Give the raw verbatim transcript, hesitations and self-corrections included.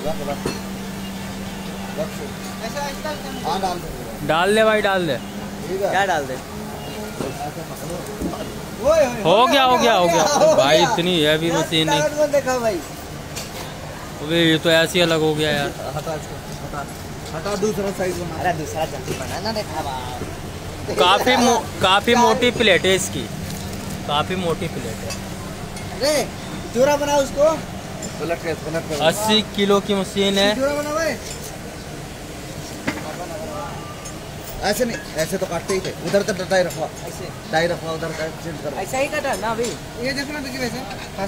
हाँ डाल दे, डाल दे भाई, डाल दे। क्या डाल दे? हो गया हो गया हो गया भाई, इतनी हैवी मशीन नहीं देखा भाई। अबे ये तो ऐसी अलग हो गया यार। हटा इसको, हटा हटा, दूसरा साइज बना। अरे दूसरा जल्दी बनाना देखा भाई। काफी मो, काफी मोटी प्लेट है इसकी, काफी मोटी प्लेट है। अरे चूरा बना उसको। पलट के पलट के अस्सी किलो की मशीन है। चूरा बना भाई। ऐसे नहीं, ऐसे तो काटते ही थे। उधर तक डाई रखवा, ऐसे डाई रखवा उधर का चेंज करो। ऐसा ही काटा ना अभी। ये देखो ना, देखिए वैसे